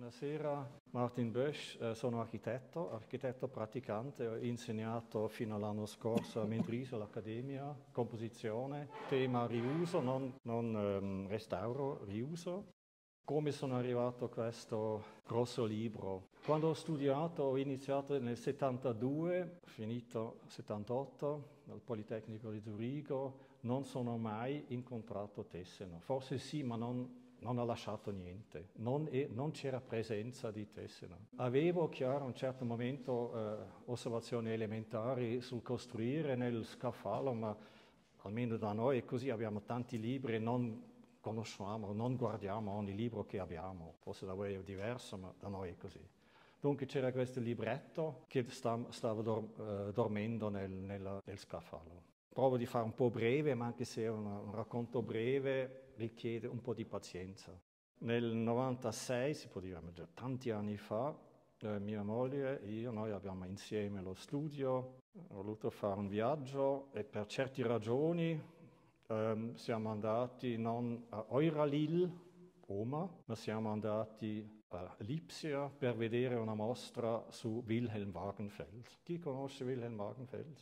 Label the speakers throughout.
Speaker 1: Buonasera, Martin Bösch, sono architetto praticante, ho insegnato fino all'anno scorso a Mendrisio all'Accademia, composizione, tema riuso, non restauro, riuso. Come sono arrivato a questo grosso libro? Quando ho studiato, ho iniziato nel 72, finito nel 78 al Politecnico di Zurigo, non sono mai incontrato Tesseno, forse sì, ma non ha lasciato niente, non c'era presenza di Tesseno. Avevo chiaro a un certo momento osservazioni elementari sul costruire nel scaffalo, ma almeno da noi è così, abbiamo tanti libri e non conosciamo, non guardiamo ogni libro che abbiamo, forse da voi è diverso, ma da noi è così. Dunque c'era questo libretto che stava dormendo nel scaffalo. Provo di fare un po' breve, ma anche se è un racconto breve richiede un po' di pazienza. Nel 96, si può dire già tanti anni fa, mia moglie e io, noi abbiamo insieme lo studio, ho voluto fare un viaggio e per certe ragioni siamo andati non a Euralil, Roma, ma siamo andati a Lipsia per vedere una mostra su Wilhelm Wagenfeld. Chi conosce Wilhelm Wagenfeld?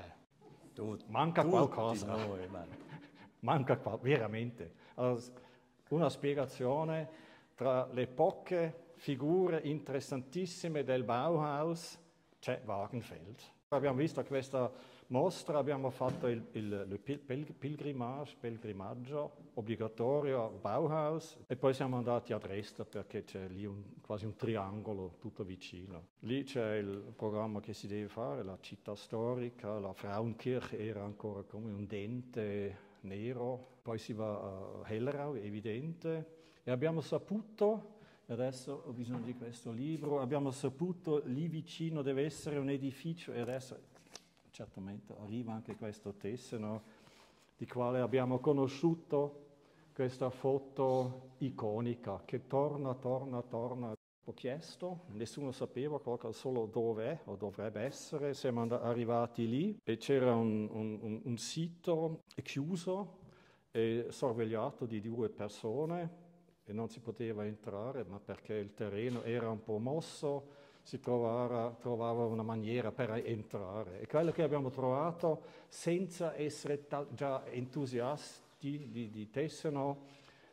Speaker 1: Manca qualcosa.
Speaker 2: Noi,
Speaker 1: Manca veramente. Allora, una spiegazione tra le poche figure interessantissime del Bauhaus c'è Wagenfeld. Abbiamo visto a questa mostra, abbiamo fatto il pellegrinaggio obbligatorio al Bauhaus e poi siamo andati a Dresda perché c'è lì quasi un triangolo tutto vicino. Lì c'è il programma che si deve fare, la città storica, la Frauenkirche era ancora come un dente nero, poi si va a Hellerau, è evidente, e abbiamo saputo, adesso ho bisogno di questo libro, abbiamo saputo lì vicino deve essere un edificio e adesso certamente arriva anche questo Tesseno, di quale abbiamo conosciuto questa foto iconica che torna. Ho chiesto, nessuno sapeva solo dove è o dovrebbe essere, siamo arrivati lì e c'era un sito chiuso e sorvegliato di 2 persone e non si poteva entrare, ma perché il terreno era un po' mosso, si trovava una maniera per entrare. E quello che abbiamo trovato, senza essere già entusiasti di Tesseno,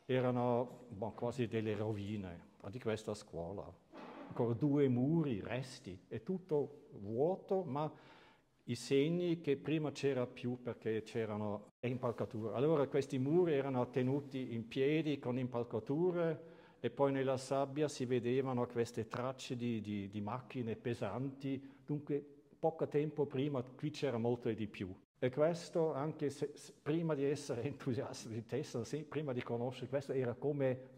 Speaker 1: erano quasi delle rovine di questa scuola. Ancora 2 muri, resti, è tutto vuoto, ma i segni che prima c'era più perché c'erano impalcature. Allora questi muri erano tenuti in piedi con impalcature e poi nella sabbia si vedevano queste tracce di macchine pesanti, dunque poco tempo prima qui c'era molto di più. E questo, anche se prima di essere entusiasta di Tesseno, prima di conoscere questo, era come,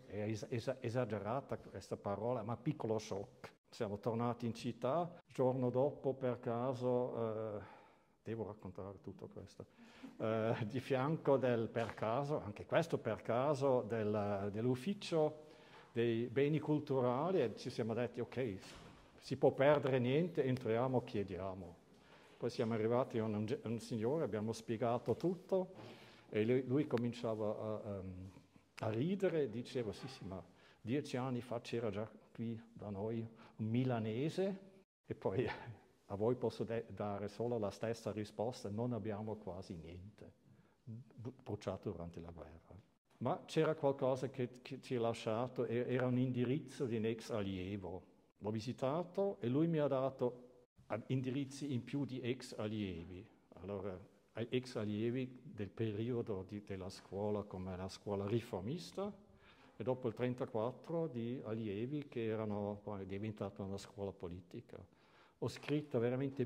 Speaker 1: esagerata questa parola, ma piccolo shock. Siamo tornati in città, il giorno dopo per caso, devo raccontare tutto questo, di fianco per caso, anche questo per caso, dell'ufficio dei beni culturali e ci siamo detti ok, si può perdere niente, entriamo, chiediamo. Poi siamo arrivati a un signore, abbiamo spiegato tutto e lui cominciava a ridere, diceva sì, ma 10 anni fa c'era già qui da noi un milanese e poi a voi posso dare solo la stessa risposta, non abbiamo quasi niente, bruciato durante la guerra. Ma c'era qualcosa che ci ha lasciato, era un indirizzo di un ex allievo. L'ho visitato e lui mi ha dato indirizzi in più di ex allievi. Allora, ex allievi del periodo della scuola come la scuola riformista e dopo il 1934 di allievi che erano poi diventati una scuola politica. Ho scritto veramente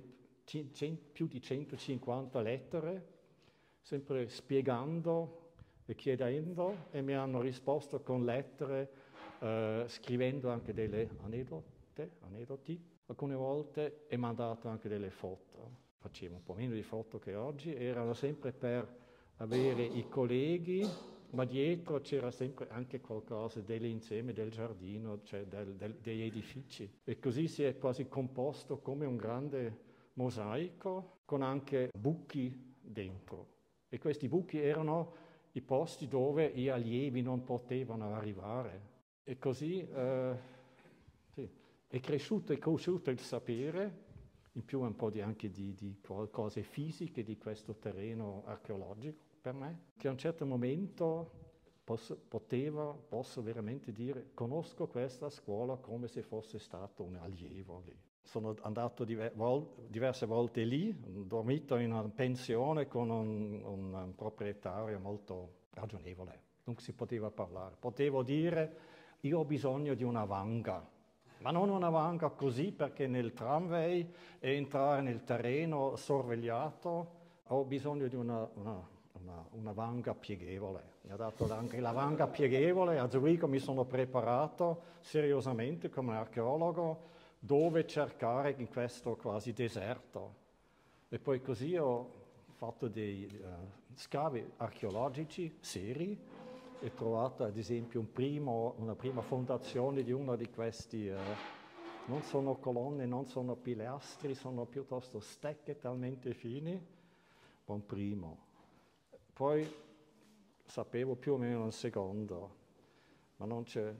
Speaker 1: più di 150 lettere, sempre spiegando e chiedendo e mi hanno risposto con lettere, scrivendo anche delle aneddoti, alcune volte e mandato anche delle foto. Facevo un po' meno di foto che oggi, erano sempre per avere i colleghi, ma dietro c'era sempre anche qualcosa dell'insieme del giardino, cioè degli edifici. E così si è quasi composto come un grande mosaico con anche buchi dentro. E questi buchi erano i posti dove gli allievi non potevano arrivare. E così Sì. È cresciuto il sapere, in più un po' anche di cose fisiche di questo terreno archeologico per me, che a un certo momento posso veramente dire conosco questa scuola come se fosse stato un allievo lì. Sono andato diverse volte lì, ho dormito in una pensione con un proprietario molto ragionevole, dunque si poteva parlare. Potevo dire io ho bisogno di una vanga, ma non una vanga così perché nel tramway e entrare nel terreno sorvegliato ho bisogno di una vanga pieghevole. Mi ha dato anche la vanga pieghevole, a Zurigo mi sono preparato seriosamente come archeologo dove cercare in questo quasi deserto. E poi così ho fatto dei scavi archeologici seri e trovato ad esempio una prima fondazione di uno di questi, non sono colonne, non sono pilastri, sono piuttosto stecche talmente fini, un primo. Poi sapevo più o meno un secondo, ma non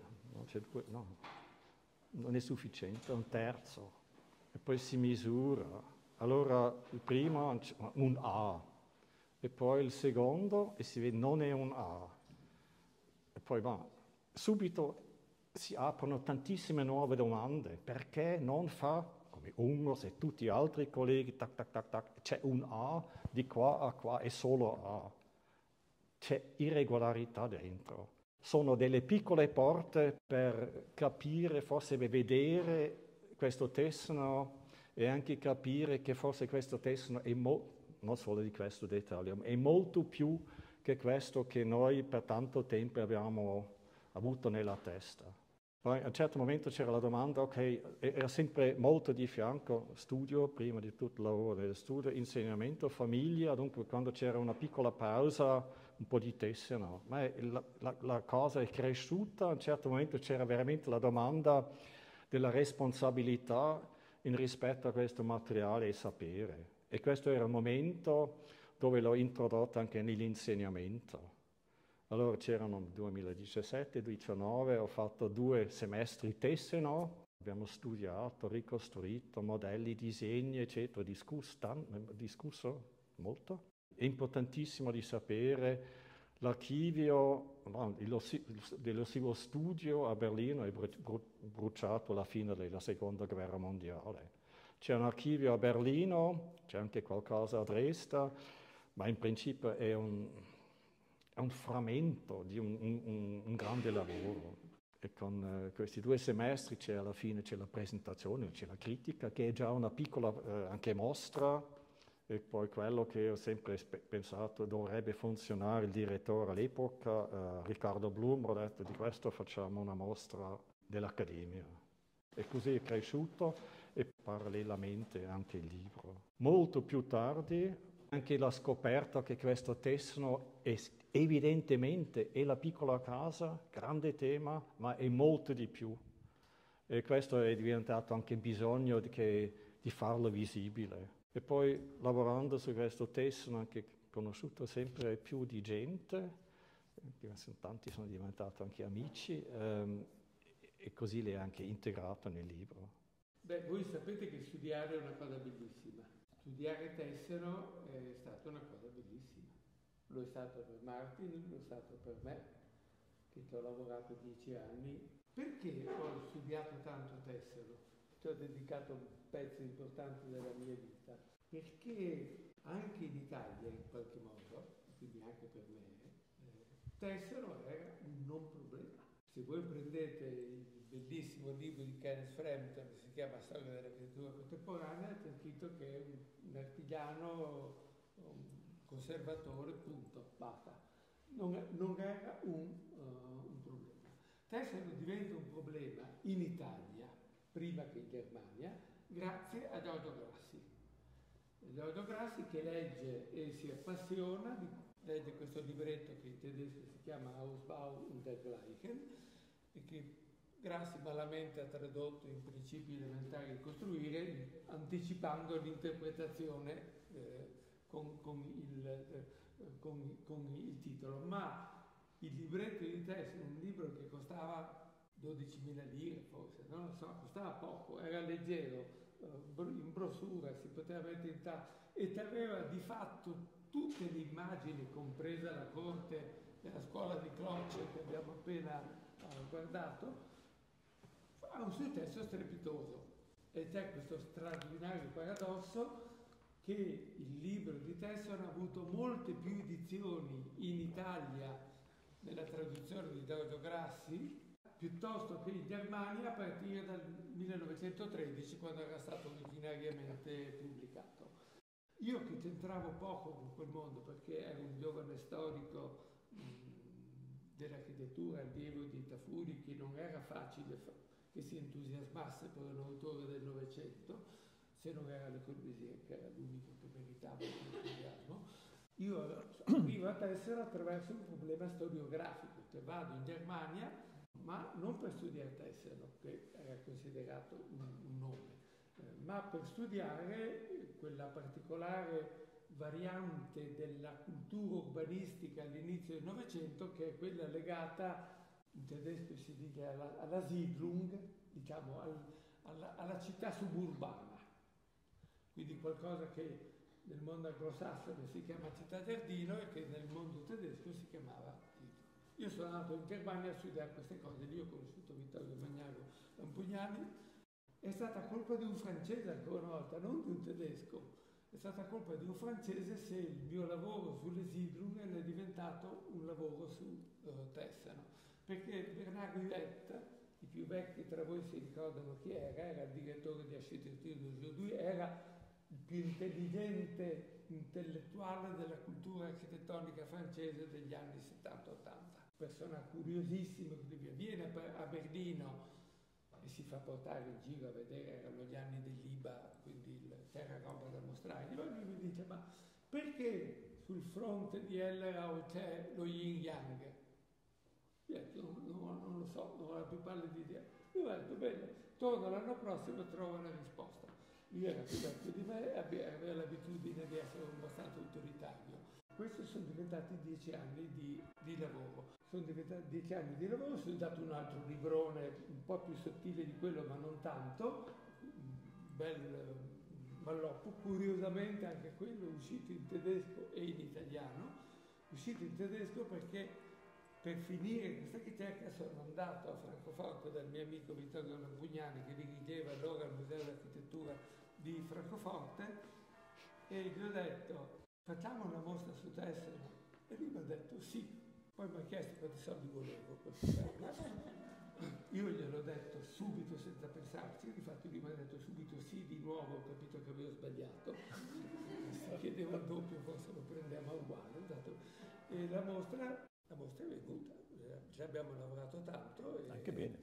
Speaker 1: è sufficiente, un terzo, e poi si misura. Allora il primo un A, e poi il secondo e si vede non è un A. E poi subito si aprono tantissime nuove domande. Perché non fa come Ungos e tutti gli altri colleghi, tac, tac, tac, tac, c'è un A di qua a qua e solo A. C'è irregolarità dentro. Sono delle piccole porte per capire, forse vedere questo tessero e anche capire che forse questo tessero è non solo di questo dettaglio, è molto più che questo che noi per tanto tempo abbiamo avuto nella testa. Poi a un certo momento c'era la domanda, ok, era sempre molto di fianco, studio, prima di tutto lavoro del studio, insegnamento, famiglia, dunque quando c'era una piccola pausa, un po' di tessero, no. Ma la cosa è cresciuta, a un certo momento c'era veramente la domanda della responsabilità in rispetto a questo materiale e sapere. E questo era il momento dove l'ho introdotto anche nell'insegnamento. Allora c'erano 2017-2019, ho fatto 2 semestri tessero, abbiamo studiato, ricostruito modelli, disegni, eccetera, discusso molto. È importantissimo di sapere l'archivio dell'Archivio Studio a Berlino è bruciato alla fine della Seconda Guerra Mondiale. C'è un archivio a Berlino, c'è anche qualcosa a Dresda, ma in principio è un frammento di un grande lavoro. E con questi 2 semestri alla fine c'è la presentazione, c'è la critica, che è già una piccola anche mostra, e poi quello che ho sempre pensato dovrebbe funzionare, il direttore all'epoca, Riccardo Blum, ho detto di questo facciamo una mostra dell'Accademia. E così è cresciuto e parallelamente anche il libro. Molto più tardi anche la scoperta che questo tessero evidentemente è la piccola casa, grande tema, ma è molto di più. E questo è diventato anche bisogno di farlo visibile. E poi lavorando su questo tessero ho anche conosciuto sempre più di gente, tanti sono diventati anche amici, e così le ha anche integrato nel libro.
Speaker 2: Beh, voi sapete che studiare è una cosa bellissima. Studiare tessero è stata una cosa bellissima. Lo è stato per Martin, lo è stato per me, che ci ho lavorato 10 anni. Perché ho studiato tanto tessero? Ci ho dedicato pezzi importanti della mia vita. Perché anche in Italia, in qualche modo, quindi anche per me, tessero era un non problema. Se voi prendete il bellissimo libro di Kenneth Frampton che si chiama Storia dell'architettura contemporanea, c'è scritto che è un artigiano, un conservatore, punto, basta. Non era un problema. Tessero diventa un problema in Italia, prima che in Germania, grazie a Giorgio Grassi. Giorgio Grassi che legge e si appassiona, legge questo libretto che in tedesco si chiama Ausbau und dergleichen, e che Grassi malamente ha tradotto in principi elementari di costruire, anticipando l'interpretazione con il titolo. Ma il libretto di tessero, un libro che costava 12.000 lire forse, non lo so, costava poco, era leggero, in brossura, si poteva mettere in tasca e aveva di fatto tutte le immagini, compresa la corte della scuola di Croce che abbiamo appena guardato, ha un successo strepitoso. E c'è questo straordinario paradosso che il libro di Tesson ha avuto molte più edizioni in Italia nella traduzione di Giorgio Grassi piuttosto che in Germania a partire dal 1913, quando era stato originariamente pubblicato. Io che c'entravo poco con quel mondo perché ero un giovane storico dell'architettura, allievo di Tafuri, che non era facile che si entusiasmasse per un autore del Novecento, se non era Le Corbusier, che era l'unico che meritava l'entusiasmo. Io arrivo a Tessera attraverso un problema storiografico, che vado in Germania, ma non per studiare Tessero, che era considerato un nome, ma per studiare quella particolare variante della cultura urbanistica all'inizio del Novecento, che è quella legata, in tedesco si dice alla Siedlung, diciamo alla città suburbana. Quindi qualcosa che nel mondo anglosassone si chiama città giardino e che nel mondo tedesco si chiamava Siedlung. Io sono andato in Germania a studiare queste cose, lì ho conosciuto Vittorio Magnago Lampugnani, è stata colpa di un francese ancora una volta, non di un tedesco. È stata colpa di un francese se il mio lavoro sulle Siedlung è diventato un lavoro su Tessano. Perché Bernard Huet, i più vecchi tra voi si ricordano chi era il direttore di Architecture d'Aujourd'hui, era il più intelligente intellettuale della cultura architettonica francese degli anni 70-80. Persona curiosissima, viene a Berlino e si fa portare in giro a vedere, erano gli anni dell'IBA, quindi c'era roba da mostrare. E lui mi dice, ma perché sul fronte di Hellerau c'è lo yin yang? Io non lo so, non ho la più pallida idea. Io ho detto, bene, torno l'anno prossimo e trovo una risposta. Lui era più vecchio di me e aveva l'abitudine di essere abbastanza autoritario. Questi sono diventati 10 anni di lavoro. Sono diventati 10 anni di lavoro, sono dato un altro librone un po' più sottile di quello, ma non tanto, bel malloppo, curiosamente anche quello uscito in tedesco e in italiano, uscito in tedesco perché per finire questa ricerca sono andato a Francoforte dal mio amico Vittorio Lampugnani, che dirigeva allora il Museo dell'Architettura di Francoforte, e gli ho detto facciamo una mostra su Tessero, e lui mi ha detto sì. Poi mi ha chiesto quanti soldi volevo per farlo. Io gliel'ho detto subito senza pensarci, infatti lui mi ha detto subito sì, di nuovo ho capito che avevo sbagliato. Se chiedevo il doppio forse lo prendiamo uguale. E la mostra è venuta, ci abbiamo lavorato tanto. E,
Speaker 3: anche bene.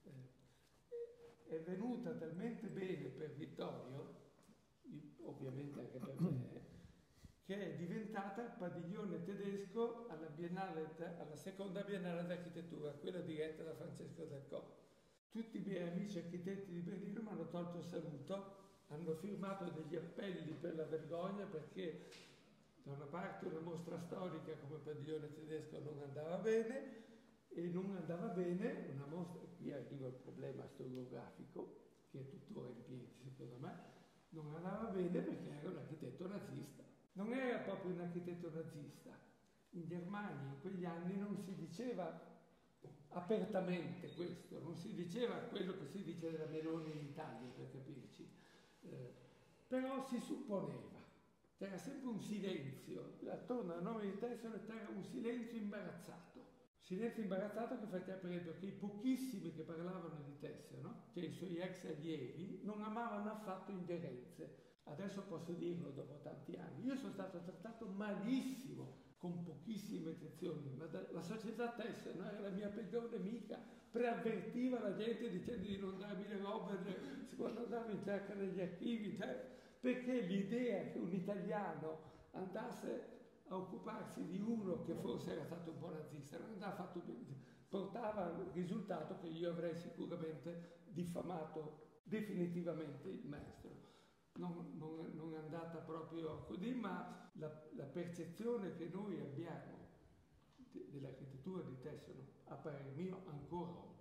Speaker 2: È venuta talmente bene per Vittorio, ovviamente anche per me, che è diventata il padiglione tedesco alla seconda Biennale d'Architettura, quella diretta da Francesco Del Co. Tutti i miei amici architetti di Berlino mi hanno tolto il saluto, hanno firmato degli appelli per la vergogna perché da una parte una mostra storica come padiglione tedesco non andava bene, e non andava bene una mostra, qui arriva il problema storiografico, che è tuttora in piedi secondo me, non andava bene perché era un architetto nazista. Non era proprio un architetto nazista. In Germania in quegli anni non si diceva apertamente questo, non si diceva quello che si dice della Meloni in Italia, per capirci. Però si supponeva. C'era sempre un silenzio. Attorno al nome di Tessero c'era un silenzio imbarazzato. Silenzio imbarazzato che faceva per esempio che i pochissimi che parlavano di Tessero, no? Cioè i suoi ex allievi, non amavano affatto ingerenze. Adesso posso dirlo dopo tanti anni. Io sono stato trattato malissimo, con pochissime eccezioni, ma la società Tessero, no? Era la mia peggiore nemica, preavvertiva la gente dicendo di non darmi le robe quando andavo in cerca degli archivi, perché l'idea che un italiano andasse a occuparsi di uno che forse era stato un po' nazista non andava fatto bene, portava al risultato che io avrei sicuramente diffamato definitivamente il maestro. Non è andata proprio così, ma la percezione che noi abbiamo dell'architettura di Tessero, a parer mio, ancora oggi,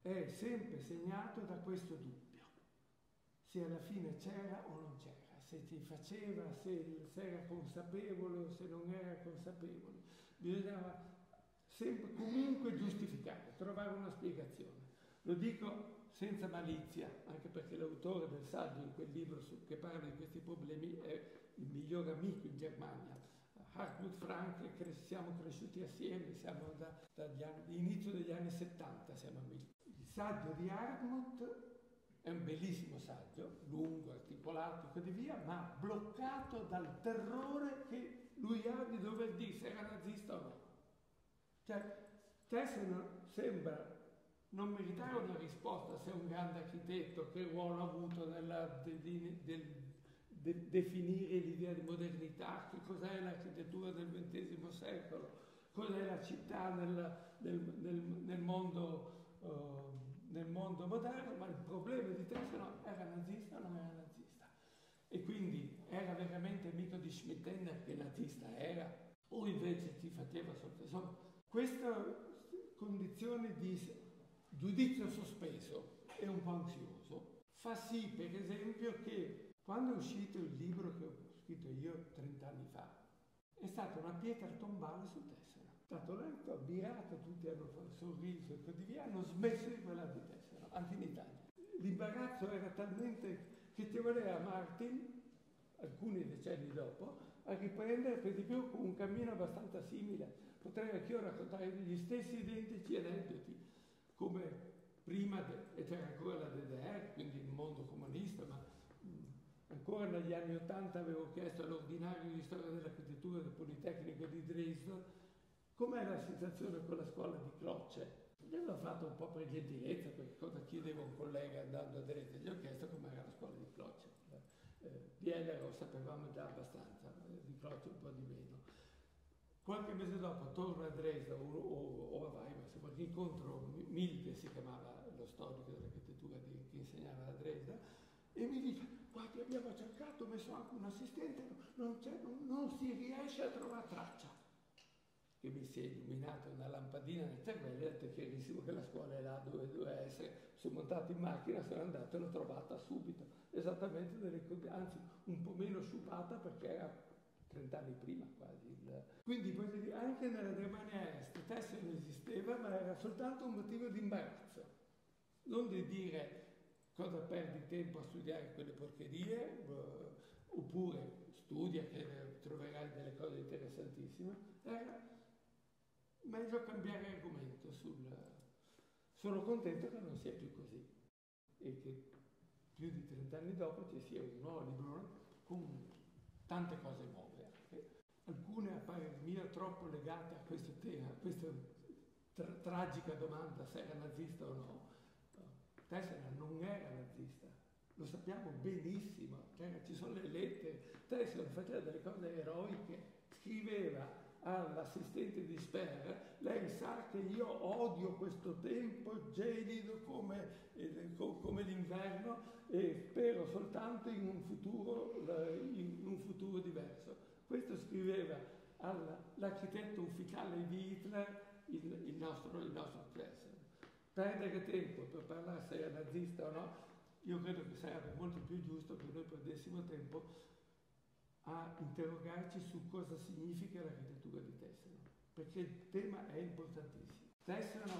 Speaker 2: è sempre segnato da questo dubbio, se alla fine c'era o non c'era, se ti faceva, se era consapevole o se non era consapevole. Bisognava sempre comunque giustificare, trovare una spiegazione. Lo dico senza malizia, anche perché l'autore del saggio in quel libro che parla di questi problemi è il miglior amico in Germania, Hartmut Frank. Siamo cresciuti assieme, siamo dall'inizio degli anni 70 siamo amici. Il saggio di Hartmut è un bellissimo saggio, lungo, articolato e così via, ma bloccato dal terrore che lui ha di dover dire se era nazista o no. Cioè, sembra non meritare una risposta se è un grande architetto, che ruolo ha avuto nella definire l'idea di modernità, che cos'è l'architettura del XX secolo, cos'è la città nel mondo moderno, ma il problema di Tesano era nazista o non era nazista? E quindi era veramente amico di Schmittenner, che nazista era, o invece ti faceva insomma, questa condizione di giudizio sospeso e un po' ansioso fa sì, per esempio, che quando è uscito il libro che ho scritto io 30 anni fa, è stata una pietra tombale su Tessera. È stato letto, ammirato, tutti hanno sorriso e così via, hanno smesso di parlare di Tessera, anche in Italia. L'imbarazzo era talmente che ci voleva Martin, alcuni decenni dopo, a riprendere per di più con un cammino abbastanza simile. Potrei anch'io raccontare gli stessi identici aneddoti, come prima, e c'era ancora la DDR, quindi il mondo comunista, ma ancora negli anni '80 avevo chiesto all'ordinario di storia dell'architettura del Politecnico di Dresda com'è la situazione con la scuola di Cloce. Io l'ho fatto un po' per gentilezza, perché cosa chiedevo a un collega andando a Dresda, gli ho chiesto com'era la scuola di Cloce. Di Eller lo sapevamo già abbastanza, di Cloce un po' di meno. Qualche mese dopo torno a Dresda o a Weimar, incontro Milke, si chiamava lo storico dell'architettura che insegnava a Dresda, e mi dice: guardi, abbiamo cercato, ho messo anche un assistente, non si riesce a trovare traccia. Che mi si è illuminata una lampadina nel cervello, e ho detto: è chiarissimo che la scuola è là dove doveva essere. Sono montato in macchina, sono andato e l'ho trovata subito, esattamente anzi un po' meno sciupata, perché era 30 anni prima quasi. Quindi voglio dire, anche nella Germania Est Tessera non esisteva, ma era soltanto un motivo di imbarazzo. Non di dire cosa perdi tempo a studiare quelle porcherie, oppure studia che troverai delle cose interessantissime. Era meglio cambiare argomento. Sono contento che non sia più così e che più di 30 anni dopo ci sia un nuovo libro con tante cose nuove. Alcune appaiono troppo legate a questo tema, a questa tragica domanda se era nazista o no. Tessera non era nazista, lo sappiamo benissimo, ci sono le lettere. Tessera faceva delle cose eroiche, scriveva all'assistente di Sper: lei sa che io odio questo tempo gelido come l'inverno e spero soltanto in un futuro diverso. Questo scriveva all'architetto ufficiale di Hitler, il nostro Kessler. Perdere tempo per parlare se era nazista o no, io credo che sarebbe molto più giusto che noi perdessimo tempo a interrogarci su cosa significa l'architettura di Tessera, perché il tema è importantissimo. Tessera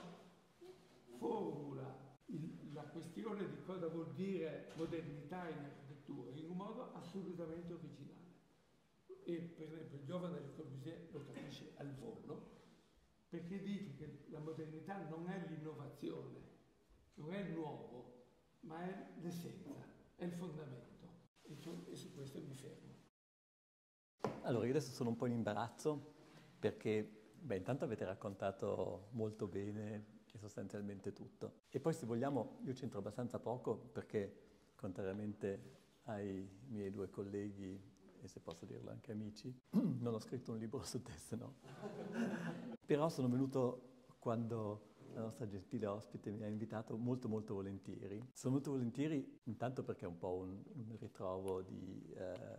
Speaker 2: formula la questione di cosa vuol dire modernità in architettura in un modo assolutamente originale. E per esempio il giovane Le Corbusier lo capisce al volo, perché dice che la modernità non è l'innovazione, non è il nuovo, ma è l'essenza, è il fondamento. E su questo mi fermo.
Speaker 3: Allora, io adesso sono un po' in imbarazzo perché, intanto avete raccontato molto bene e sostanzialmente tutto. E poi, se vogliamo, io c'entro abbastanza poco perché, contrariamente ai miei due colleghi, e se posso dirlo anche amici, non ho scritto un libro su Tessera. Però sono venuto quando la nostra gentile ospite mi ha invitato molto molto volentieri. Sono molto volentieri intanto perché è un po' un ritrovo di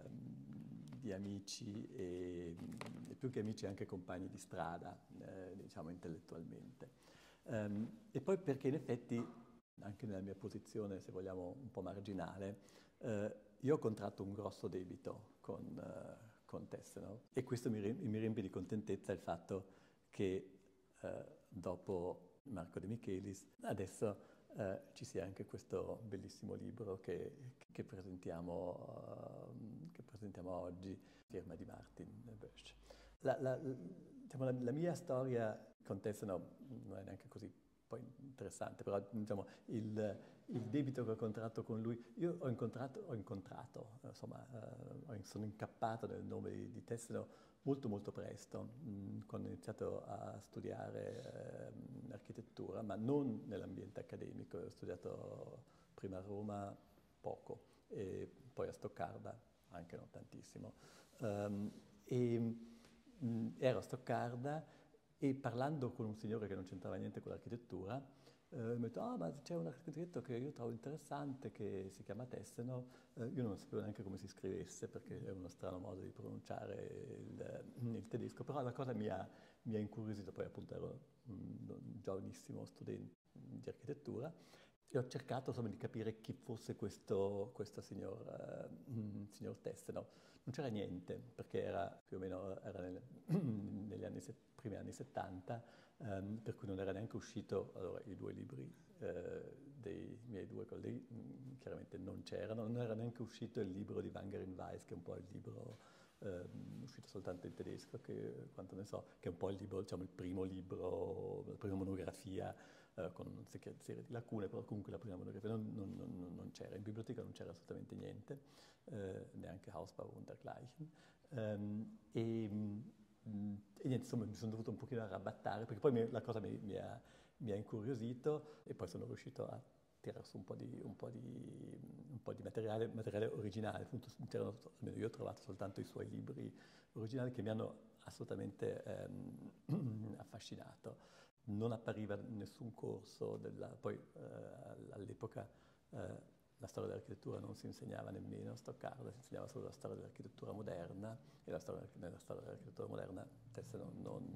Speaker 3: amici e più che amici anche compagni di strada, diciamo intellettualmente. E poi perché in effetti anche nella mia posizione, se vogliamo, un po' marginale, io ho contratto un grosso debito con Tesseno, e questo mi riempie di contentezza il fatto che dopo Marco De Michelis adesso ci sia anche questo bellissimo libro che presentiamo oggi, firma di Martin Bösch. Diciamo, la mia storia con Tesseno non è neanche così poi interessante, però diciamo, il debito che ho contratto con lui, io sono incappato nel nome di Tesseno molto molto presto, quando ho iniziato a studiare architettura, ma non nell'ambiente accademico. Ho studiato prima a Roma poco e poi a Stoccarda anche non tantissimo. Ero a Stoccarda e parlando con un signore che non c'entrava niente con l'architettura, mi ha detto, ma c'è un architetto che io trovo interessante che si chiama Tesseno. Io non sapevo neanche come si scrivesse perché è uno strano modo di pronunciare il tedesco, però la cosa mi ha incuriosito. Poi appunto ero un giovanissimo studente di architettura e ho cercato insomma di capire chi fosse questo signor Tesseno. Non c'era niente, perché era più o meno negli primi anni 70, per cui non era neanche uscito. Allora, i due libri dei miei due colleghi chiaramente non c'erano, non era neanche uscito il libro di Wangerin Weiss, che è un po' il libro uscito soltanto in tedesco, che quanto ne so, che è un po' il libro, diciamo, il primo libro, la prima monografia con una serie di lacune, però comunque la prima monografia non c'era, in biblioteca non c'era assolutamente niente, neanche Hausbau und dergleichen. E niente, insomma, mi sono dovuto un pochino arrabattare, perché poi la cosa mi ha incuriosito, e poi sono riuscito a tirare su un po' di materiale originale. Appunto, almeno io ho trovato soltanto i suoi libri originali che mi hanno assolutamente affascinato. Non appariva in nessun corso, poi all'epoca la storia dell'architettura non si insegnava nemmeno a Stoccarda, si insegnava solo la storia dell'architettura moderna, e nella storia dell'architettura moderna Tesseno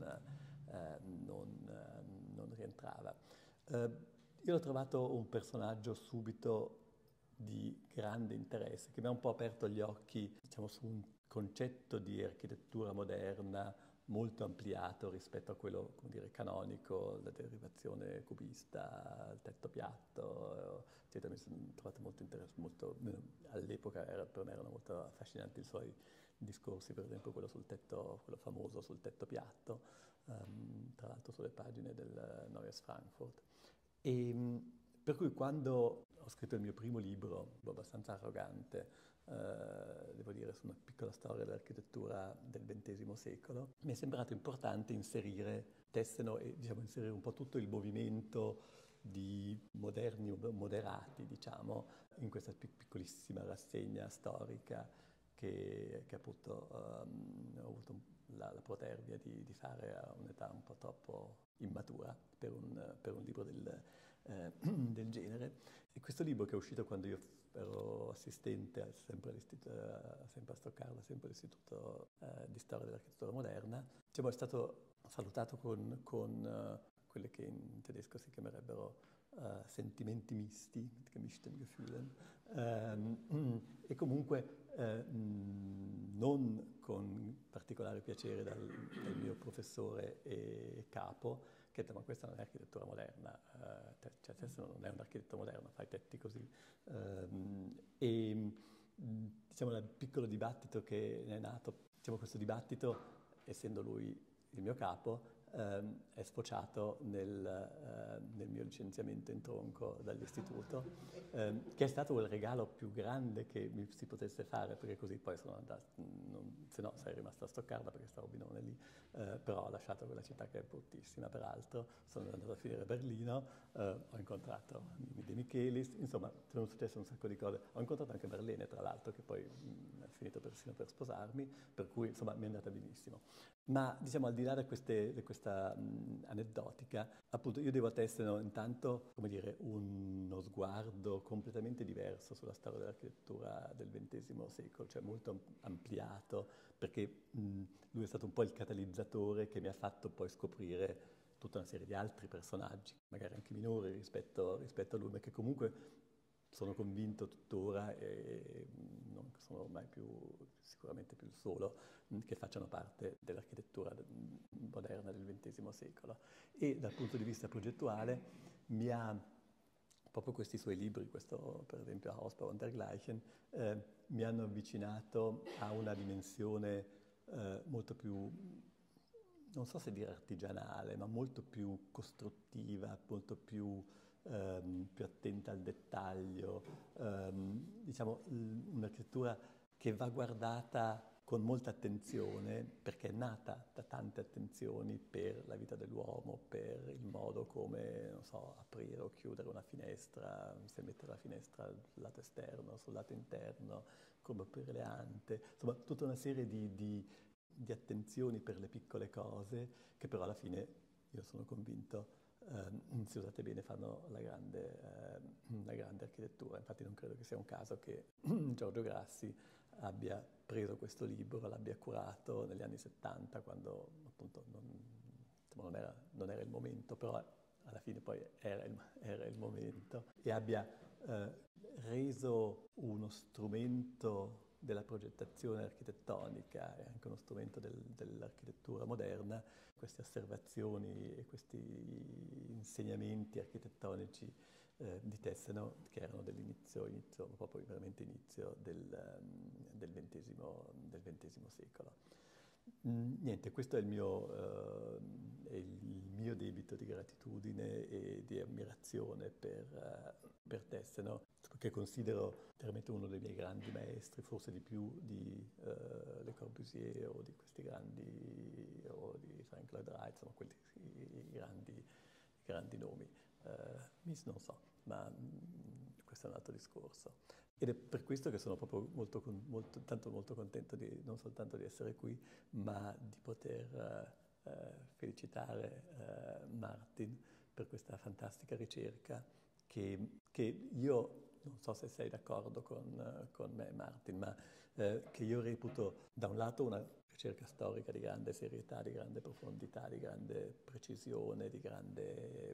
Speaker 3: non rientrava. Io l'ho trovato un personaggio subito di grande interesse, che mi ha un po' aperto gli occhi, diciamo, su un concetto di architettura moderna molto ampliato rispetto a quello, come dire, canonico, la derivazione cubista, il tetto piatto, eccetera. Mi sono trovato molto interessante, all'epoca per me erano molto affascinanti i suoi discorsi, per esempio quello famoso sul tetto piatto, tra l'altro sulle pagine del Neues Frankfurt. E per cui quando ho scritto il mio primo libro, abbastanza arrogante, devo dire, su una piccola storia dell'architettura del XX secolo, mi è sembrato importante inserire Tesseno e, diciamo, inserire un po' tutto il movimento di moderni moderati, diciamo, in questa piccolissima rassegna storica che appunto ho avuto la protervia di fare a un'età un po' troppo immatura per un libro del genere. E questo libro, che è uscito quando io ero assistente sempre a Stoccarda, sempre all'Istituto di Storia dell'Architettura Moderna, diciamo, è stato salutato con quelle che in tedesco si chiamerebbero sentimenti misti, gemischten Gefühlen, e comunque non con particolare piacere dal mio professore e capo, che ha detto: ma questa non è architettura moderna, cioè adesso non è un architetto moderno, fai tetti così. Diciamo, il piccolo dibattito che ne è nato, diciamo, questo dibattito, essendo lui il mio capo, è sfociato nel mio licenziamento in tronco dall'istituto, che è stato il regalo più grande che mi si potesse fare, perché così poi sono andato, se no sarei rimasto a Stoccarda perché stavo binone lì, però ho lasciato quella città che è bruttissima peraltro, sono andato a finire a Berlino, ho incontrato De Michelis, insomma sono successe un sacco di cose, ho incontrato anche Marlene tra l'altro, che poi è finito persino per sposarmi, per cui insomma mi è andata benissimo. Ma diciamo, al di là di questa aneddotica, appunto io devo a Tesseno intanto, come dire, uno sguardo completamente diverso sulla storia dell'architettura del XX secolo, cioè molto ampliato, perché lui è stato un po' il catalizzatore che mi ha fatto poi scoprire tutta una serie di altri personaggi, magari anche minori rispetto a lui, ma che comunque sono convinto tuttora, e non sono ormai sicuramente più il solo, che facciano parte dell'architettura moderna del XX secolo. E dal punto di vista progettuale mi ha, proprio questi suoi libri, questo per esempio Hausbau und dergleichen, mi hanno avvicinato a una dimensione molto più, non so se dire artigianale, ma molto più costruttiva, molto più attenta al dettaglio, diciamo un'architettura che va guardata con molta attenzione, perché è nata da tante attenzioni per la vita dell'uomo, per il modo come, non so, aprire o chiudere una finestra, se mettere la finestra al lato esterno, sul lato interno, come aprire le ante, insomma tutta una serie di attenzioni per le piccole cose che però alla fine, io sono convinto, se usate bene fanno la grande architettura. Infatti non credo che sia un caso che Giorgio Grassi abbia preso questo libro, l'abbia curato negli anni 70, quando appunto non era il momento, però alla fine poi era il momento, e abbia reso uno strumento della progettazione architettonica e anche uno strumento dell'architettura moderna, queste osservazioni e questi insegnamenti architettonici di Tesseno, che erano proprio veramente inizio del XX secolo. Niente, questo è il mio debito di gratitudine e di ammirazione per Tesseno, che considero veramente uno dei miei grandi maestri, forse di più di Le Corbusier o di questi grandi, o di Frank Lloyd Wright, insomma quelli grandi nomi. Mies non so, ma questo è un altro discorso. Ed è per questo che sono proprio molto contento non soltanto di essere qui, ma di poter felicitare Martin per questa fantastica ricerca che io, non so se sei d'accordo con me Martin, ma che io reputo da un lato una ricerca storica di grande serietà, di grande profondità, di grande precisione, di grande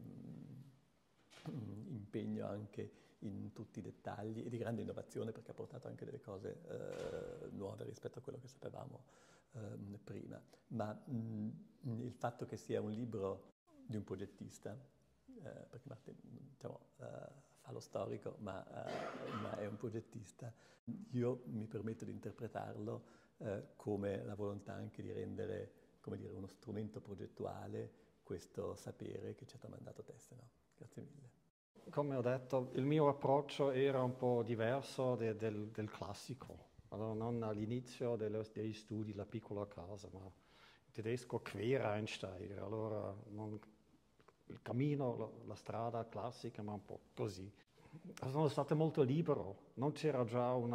Speaker 3: impegno anche in tutti i dettagli e di grande innovazione, perché ha portato anche delle cose nuove rispetto a quello che sapevamo prima. Ma il fatto che sia un libro di un progettista, perché Martin fa lo storico, ma è un progettista, io mi permetto di interpretarlo come la volontà anche di rendere, come dire, uno strumento progettuale questo sapere che ci ha tramandato Tesseno. Grazie mille.
Speaker 1: Come ho detto, il mio approccio era un po' diverso del classico. Allora, non all'inizio degli studi La piccola casa, ma in tedesco Quereinsteiger. Allora, il cammino, la strada classica, ma un po' così. Sono stato molto libero, non c'era già un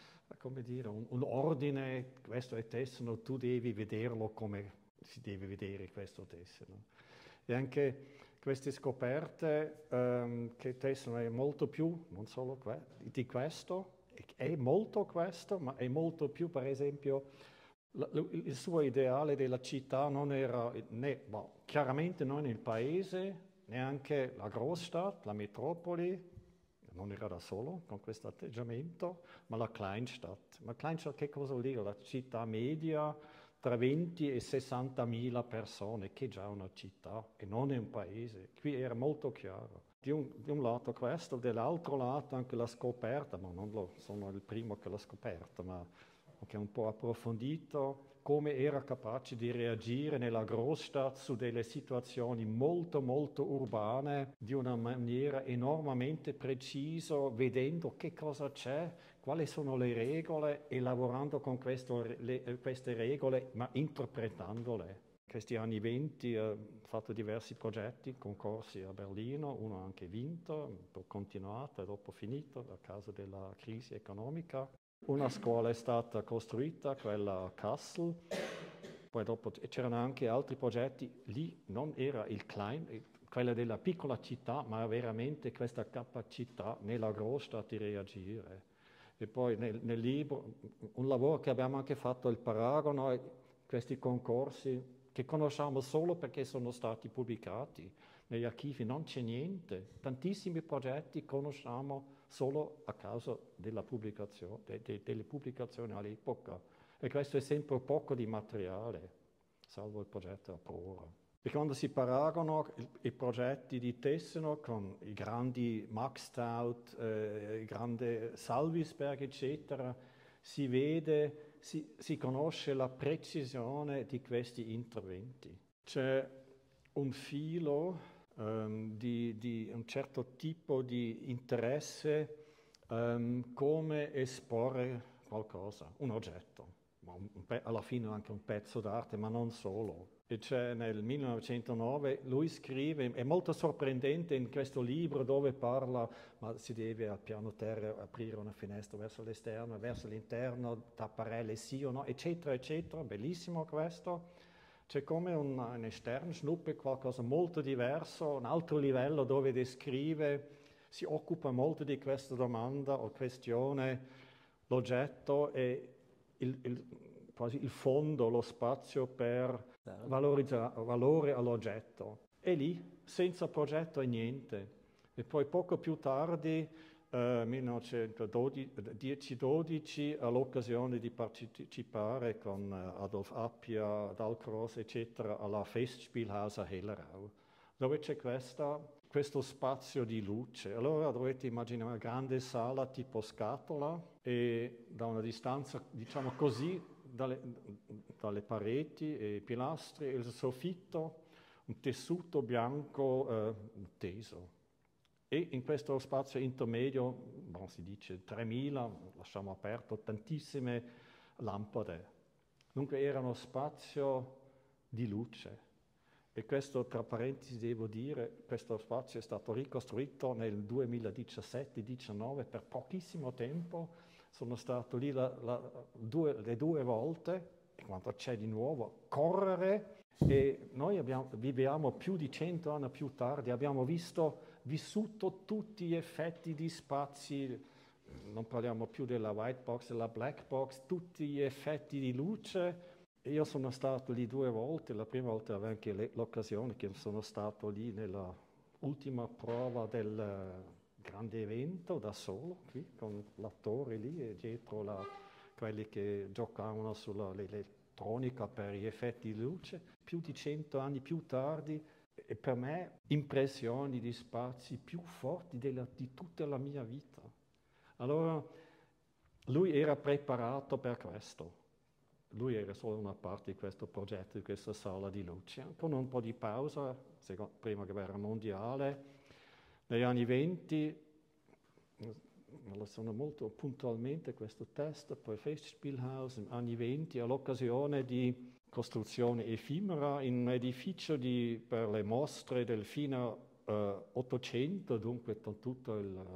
Speaker 1: ordine, questo è Tesseno, tu devi vederlo come si deve vedere questo Tesseno. E anche queste scoperte che Tesseno è molto più, non solo di questo, è molto questo, ma è molto più, per esempio, il suo ideale della città non era chiaramente non il paese, neanche la Großstadt, la metropoli, non era da solo con questo atteggiamento, ma la Kleinstadt. Ma Kleinstadt che cosa vuol dire? La città media tra 20 e 60.000 persone, che è già una città e non è un paese. Qui era molto chiaro. Di un lato questo, dall'altro lato anche la scoperta, ma non sono il primo che l'ha scoperto, ma anche un po' approfondito, come era capace di reagire nella Großstadt su delle situazioni molto molto urbane di una maniera enormemente precisa, vedendo che cosa c'è, quali sono le regole e lavorando con queste regole, ma interpretandole. In questi anni 20 ho fatto diversi progetti, concorsi a Berlino, uno anche vinto, poi continuato e dopo finito a causa della crisi economica. Una scuola è stata costruita, quella a Kassel, poi dopo c'erano anche altri progetti, lì non era quella della piccola città, ma veramente questa capacità nella Großstadt di reagire. E poi nel libro, un lavoro che abbiamo anche fatto, il paragono, questi concorsi che conosciamo solo perché sono stati pubblicati. Negli archivi non c'è niente. Tantissimi progetti conosciamo solo a causa della pubblicazione, delle pubblicazioni all'epoca. E questo è sempre poco di materiale, salvo il progetto Aurora. E quando si paragonano i progetti di Tesseno con i grandi Max Stout, il grande Salvisberg, eccetera, si vede, si conosce la precisione di questi interventi. C'è un filo di un certo tipo di interesse come esporre qualcosa, un oggetto, alla fine anche un pezzo d'arte, ma non solo. E c'è nel 1909, lui scrive, è molto sorprendente in questo libro dove parla, ma si deve al piano terra aprire una finestra verso l'esterno, verso l'interno, tapparelle sì o no, eccetera, eccetera, bellissimo questo. C'è come un esterno, Schnuppe, qualcosa molto diverso, un altro livello dove descrive, si occupa molto di questa domanda o questione, l'oggetto e quasi il fondo, lo spazio per valore all'oggetto. E lì, senza progetto e niente. E poi poco più tardi, 1910-12, all'occasione di partecipare con Adolf Appia, Dalcroze, eccetera, alla Festspielhaus a Hellerau, dove c'è questo spazio di luce. Allora dovete immaginare una grande sala tipo scatola e da una distanza, diciamo così, dalle pareti e pilastri e il soffitto, un tessuto bianco teso. E in questo spazio intermedio, si dice 3000, lasciamo aperto, tantissime lampade. Dunque era uno spazio di luce. E questo, tra parentesi, devo dire, questo spazio è stato ricostruito nel 2017-19 per pochissimo tempo. Sono stato lì le due volte, e quando c'è di nuovo, correre. E noi viviamo più di 100 anni più tardi, abbiamo vissuto tutti gli effetti di spazi, non parliamo più della white box, della black box, tutti gli effetti di luce. E io sono stato lì 2 volte, la prima volta avevo anche l'occasione che sono stato lì nella ultima prova del grande evento da solo, qui, con l'attore lì e dietro quelli che giocavano sull'elettronica per gli effetti di luce. Più di 100 anni più tardi, e per me impressioni di spazi più forti di tutta la mia vita. Allora lui era preparato per questo. Lui era solo una parte di questo progetto, di questa sala di luce. Con un po' di pausa, prima guerra mondiale, negli anni 20, lo sono molto puntualmente questo testo, poi Festspielhaus, negli anni 20, all'occasione di costruzione effimera in un edificio per le mostre del fine Ottocento, dunque con tutta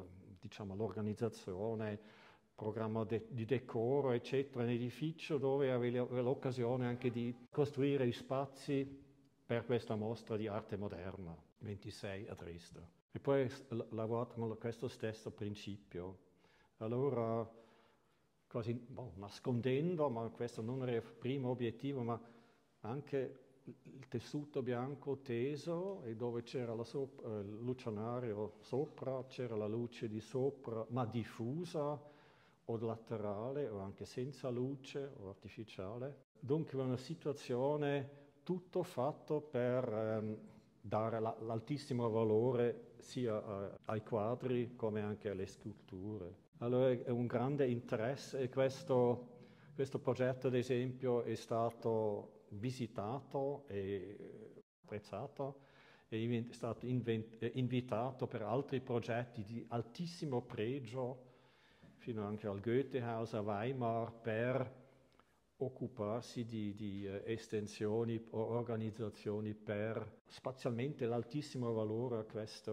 Speaker 1: l'organizzazione, programma di decoro, eccetera, un edificio dove aveva l'occasione anche di costruire gli spazi per questa mostra di arte moderna, 26 a Dresda. E poi ho lavorato con questo stesso principio. Allora, quasi nascondendo, ma questo non era il primo obiettivo, ma anche il tessuto bianco teso e dove c'era il lucionario sopra, c'era la luce di sopra, ma diffusa, o laterale o anche senza luce o artificiale. Dunque una situazione tutto fatto per dare l'altissimo valore sia ai quadri come anche alle sculture. Allora è un grande interesse e questo progetto ad esempio è stato visitato e apprezzato e è stato invitato per altri progetti di altissimo pregio fino anche al Goethehaus a Weimar per occuparsi di estensioni o organizzazioni per spazialmente l'altissimo valore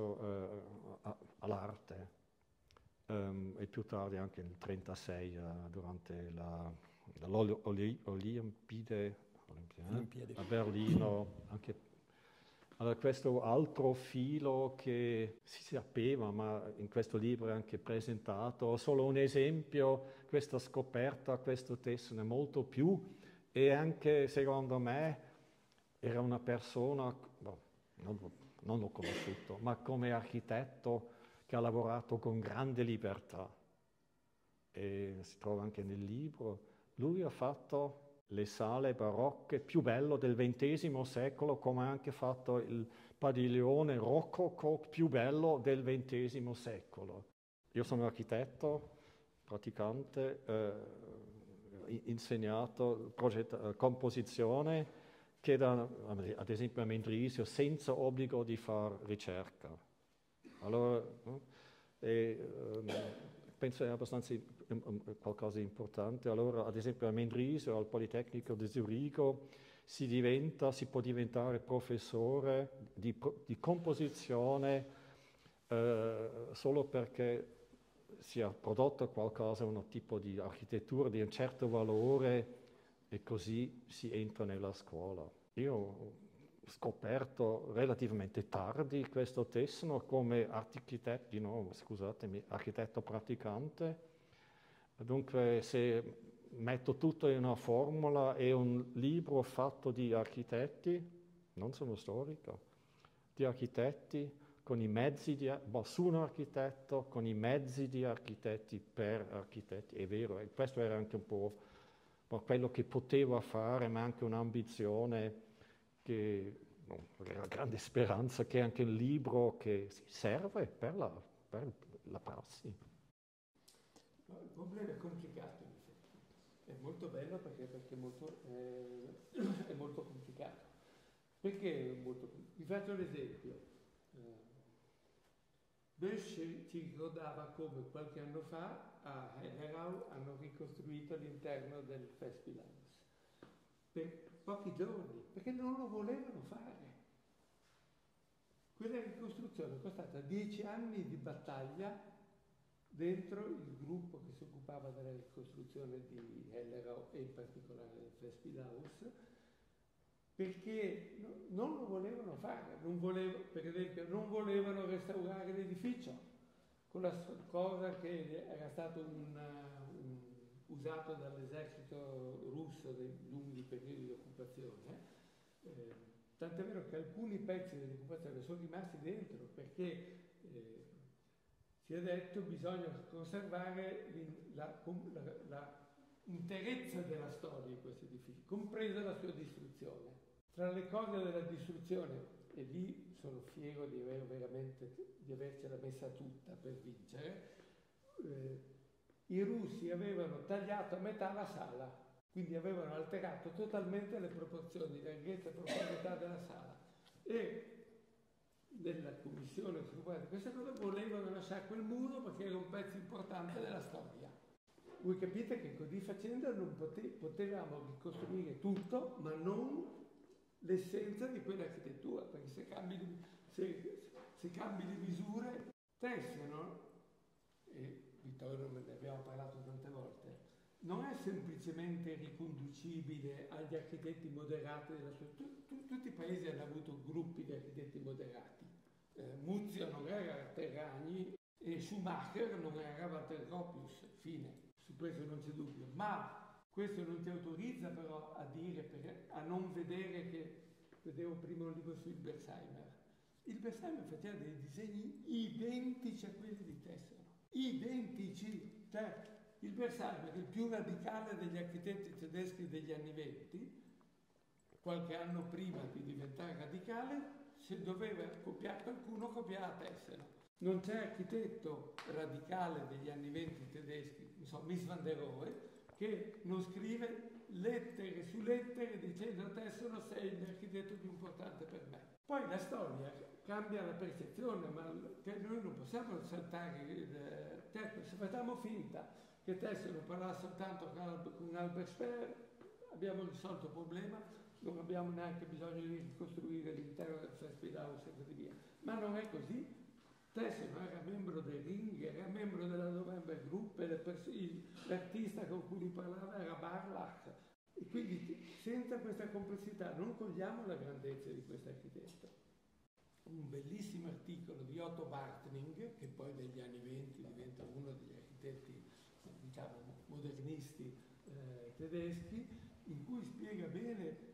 Speaker 1: all'arte. E più tardi anche nel 1936 durante l'Olimpiade a Berlino, anche allora, questo altro filo che si sapeva, ma in questo libro è anche presentato, solo un esempio, questa scoperta, questo testo è molto più, e anche secondo me era una persona, non l'ho conosciuto, ma come architetto che ha lavorato con grande libertà. E si trova anche nel libro. Lui ha fatto le sale barocche più belle del XX secolo, come ha anche fatto il padiglione rococò più bello del XX secolo. Io sono architetto, praticante, insegnato composizione, che ad esempio a Mendrisio, senza obbligo di fare ricerca. Allora, penso è abbastanza qualcosa di importante. Allora, ad esempio a Mendrisio, al Politecnico di Zurigo, si può diventare professore di composizione solo perché si è prodotto qualcosa, un tipo di architettura di un certo valore, e così si entra nella scuola. Io ho scoperto relativamente tardi questo testo come architetto praticante. Dunque, se metto tutto in una formula, è un libro fatto di architetti, non sono storico, di architetti con i mezzi su un architetto, con i mezzi di architetti per architetti, è vero, e questo era anche un po' quello che poteva fare, ma anche un'ambizione che era grande speranza che anche un libro che serve per la prassi.
Speaker 2: No, il problema è complicato, in effetti. È molto bello perché è molto complicato. Perché vi faccio l'esempio. Bösch ci ricordava come qualche anno fa a Hellerau hanno ricostruito l'interno del Festspielhaus per pochi giorni, perché non lo volevano fare. Quella ricostruzione è costata 10 anni di battaglia dentro il gruppo che si occupava della ricostruzione di Hellerau e in particolare del Festspielhaus, perché non lo volevano fare, per esempio non volevano restaurare l'edificio, con la cosa che era stato usato dall'esercito russo nei lunghi periodi di occupazione, tant'è vero che alcuni pezzi dell'occupazione sono rimasti dentro perché si è detto che bisogna conservare l'interezza della storia di questi edifici, compresa la sua distruzione. Tra le cose della distruzione, e lì sono fiero di avercela messa tutta per vincere, i russi avevano tagliato a metà la sala, quindi avevano alterato totalmente le proporzioni di larghezza e profondità della sala. E nella commissione su questa cosa volevano lasciare quel muro perché era un pezzo importante della storia. Voi capite che così facendo non potevamo ricostruire tutto, ma non l'essenza di quell'architettura, perché se cambi le misure, Tessero, e Vittorio ne abbiamo parlato tante volte, non è semplicemente riconducibile agli architetti moderati della sua. Tutti i paesi hanno avuto gruppi di architetti moderati. Muzio non era Terragni e Schumacher non era Walter Gropius, fine. Su questo non c'è dubbio, ma questo non ti autorizza però a non vedere che, vedevo prima un libro su Hilbersheimer. Hilbersheimer faceva dei disegni identici a quelli di Tessero, identici, cioè Hilbersheimer, il più radicale degli architetti tedeschi degli anni '20, qualche anno prima di diventare radicale, se doveva copiare qualcuno, copiava Tessero. Non c'è architetto radicale degli anni '20 tedeschi, non so, Mies van der Rohe, che non scrive lettere su lettere dicendo a Tessero sei l'architetto più importante per me. Poi la storia cambia la percezione, ma noi non possiamo saltare. Certo, se facciamo finta che Tessero parlasse soltanto con Albert Speer, abbiamo risolto il problema, non abbiamo neanche bisogno di ricostruire l'intero del Festspielhaus e così via. Ma non è così. Tessero era membro del Ring, era membro della November Group, l'artista con cui lui parlava era Barlach. E quindi senza questa complessità non cogliamo la grandezza di questo architetto. Un bellissimo articolo di Otto Bartning, che poi negli anni '20 diventa uno degli architetti, diciamo, modernisti tedeschi, in cui spiega bene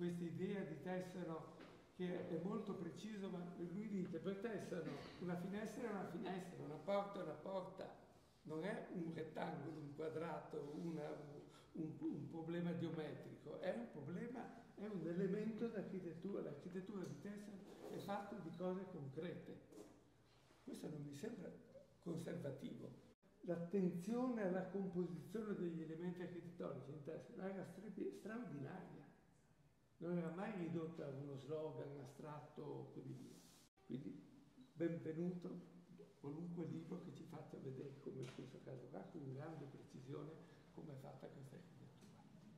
Speaker 2: questa idea di Tessero che è molto preciso, ma lui dice per Tessero una finestra è una finestra, una porta è una porta, non è un rettangolo, un quadrato, un problema geometrico, è un problema, è un elemento d'architettura. L'architettura di Tessero è fatta di cose concrete. Questo non mi sembra conservativo. L'attenzione alla composizione degli elementi architettonici in Tessero era straordinaria. Non era mai ridotta a uno slogan astratto o così via. Quindi benvenuto qualunque libro che ci faccia vedere, come in questo caso qua, con grande precisione, come è fatta questa architettura.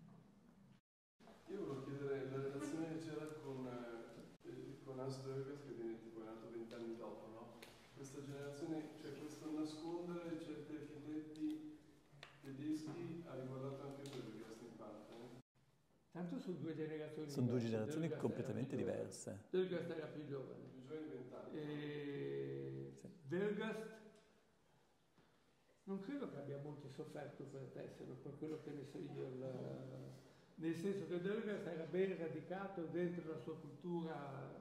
Speaker 4: Io volevo chiedere la relazione che c'era con Hans Dörgers, che è nato 20 anni dopo, no? Questa generazione, cioè questo nascondere certi architetti tedeschi ha riguardato anche Dörgers in parte.
Speaker 2: Tanto sono due generazioni
Speaker 3: Sono due
Speaker 2: diverse.
Speaker 3: generazioni
Speaker 2: Dörgers
Speaker 3: completamente diverse.
Speaker 2: Dörgers era più giovane.
Speaker 4: Più giovane di 20 anni.
Speaker 2: Sì. Dörgers non credo che abbia molto sofferto per Tessero, per quello che ne so io, nel senso che Dörgers era ben radicato dentro la sua cultura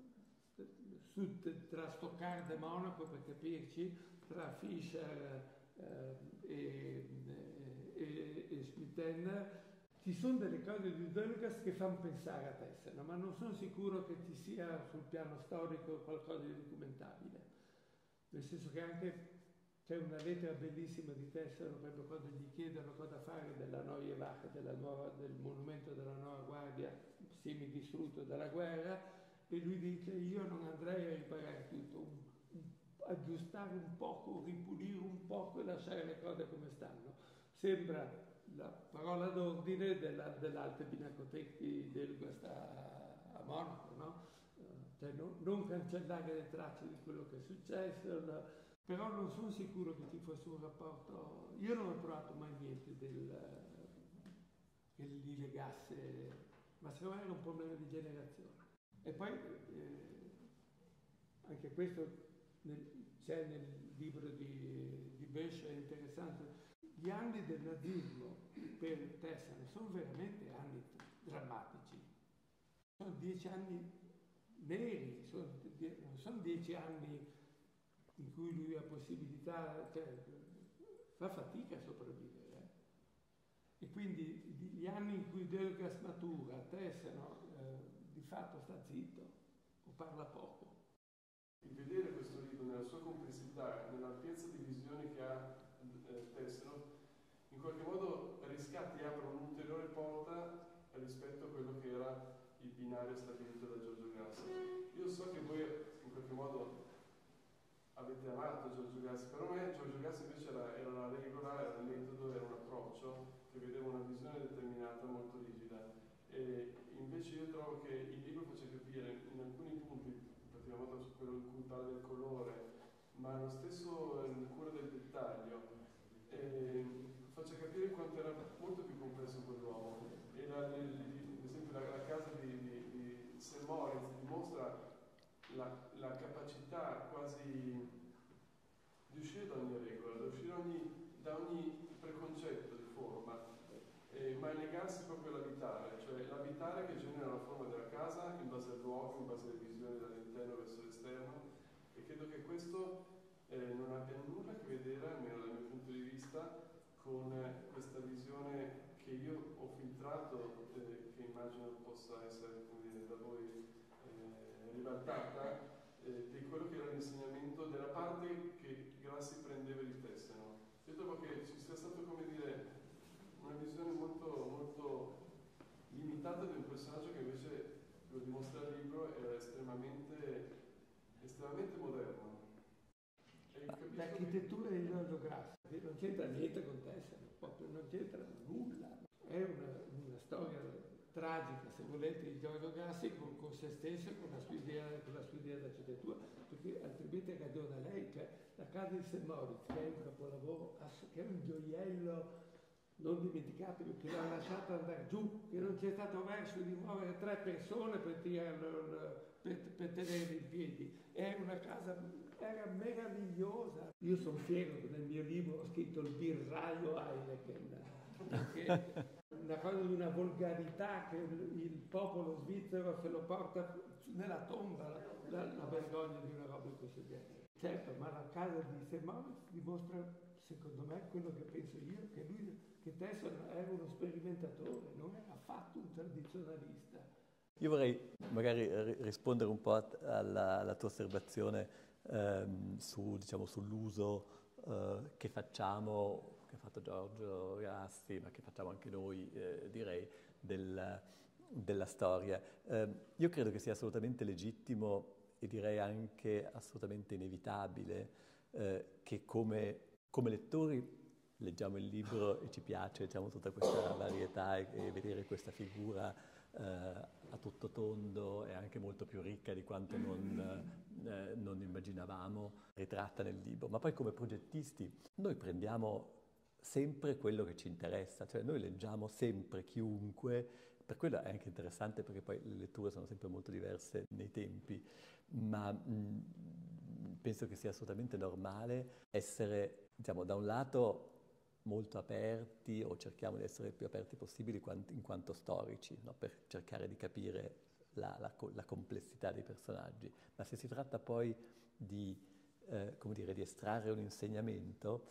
Speaker 2: tra Stoccarda e Monaco, per capirci, tra Fischer e Schmittenner. Ci sono delle cose di Dörgers che fanno pensare a Tessero, ma non sono sicuro che ci sia sul piano storico qualcosa di documentabile. Nel senso che anche c'è una lettera bellissima di Tessero, proprio quando gli chiedono cosa fare della Neue Wache, del monumento della Nuova Guardia, semidistrutto dalla guerra, e lui dice: io non andrei a riparare tutto, aggiustare un poco, ripulire un poco e lasciare le cose come stanno. Sembra la parola d'ordine dell'Alte Pinacothek di Dörgers a Monaco, no? Cioè non cancellare le tracce di quello che è successo, però non sono sicuro che ci fosse un rapporto. Io non ho trovato mai niente che li legasse, ma secondo me era un problema di generazione. E poi anche questo c'è nel libro di Bösch, è interessante. Gli anni del nazismo per Tessero sono veramente anni drammatici. Sono 10 anni neri, non sono 10 anni in cui lui ha possibilità, cioè, fa fatica a sopravvivere. E quindi gli anni in cui Dörgers matura, Tessero di fatto sta zitto o parla poco.
Speaker 4: Il vedere questo libro nella sua complessità, nell'ampiezza di visioni che ha Tessero, in qualche modo riscatti e apre un'ulteriore porta rispetto a quello che era il binario stabilito da Giorgio Grassi. Io so che voi in qualche modo avete amato Giorgio Grassi, per me Giorgio Grassi invece era la regola, era il metodo, era un approccio che vedeva una visione determinata, molto rigida. E invece io trovo che il libro faccia capire in alcuni punti, in particolar modo su quello in cui parla del colore, ma lo stesso nella cura del dettaglio, faccia capire quanto era molto più complesso quell'uomo. E ad esempio la casa di St. Moritz dimostra la capacità quasi di uscire da ogni regola, di uscire da ogni preconcetto di forma, ma legarsi proprio all'abitare, cioè l'abitare che genera la forma della casa in base al luogo, in base alle visioni dall'interno verso l'esterno, e credo che questo non abbia nulla a che vedere, almeno dal mio punto di vista, con questa visione che io ho filtrato, che immagino possa essere, come dire, da voi ribaltata, di quello che era l'insegnamento della parte che Grassi prendeva di Tessero. Io trovo che ci sia stato, come dire, una visione molto, molto limitata di un personaggio che invece, lo dimostra il libro, era estremamente moderno.
Speaker 2: L'architettura di Giorgio Grassi non c'entra niente con Tessero, proprio non c'entra nulla. È una storia tragica, se volete, di Giorgio Grassi con se stesso e con la sua idea d'architettura, perché altrimenti ragiona lei, cioè la casa di St. Moritz, che è un capolavoro, che è un gioiello non dimenticabile, che l'ha lasciato andare giù, che non c'è stato verso di muovere 3 persone per tenerli in piedi. È una casa, era meravigliosa. Io sono fiero che nel mio libro ho scritto il birraio Heineken, perché una cosa di una volgarità che il popolo svizzero se lo porta nella tomba, la vergogna di una roba in questo genere. Certo, ma la casa di St. Moritz dimostra, secondo me, quello che penso io, che Tesson era uno sperimentatore, non era affatto un tradizionalista.
Speaker 3: Io vorrei magari rispondere un po' alla tua osservazione diciamo, sull'uso che facciamo, che ha fatto Giorgio Grassi, ma che facciamo anche noi, direi, della storia. Io credo che sia assolutamente legittimo e direi anche assolutamente inevitabile che come lettori leggiamo il libro e ci piace, diciamo, tutta questa varietà e vedere questa figura a tutto tondo e anche molto più ricca di quanto non immaginavamo, ritratta nel libro. Ma poi come progettisti noi prendiamo sempre quello che ci interessa, cioè noi leggiamo sempre chiunque, per quello è anche interessante perché poi le letture sono sempre molto diverse nei tempi, ma penso che sia assolutamente normale essere, diciamo, da un lato molto aperti, o cerchiamo di essere il più aperti possibili in quanto storici, no? Per cercare di capire la complessità dei personaggi. Ma se si tratta poi di, come dire, di estrarre un insegnamento,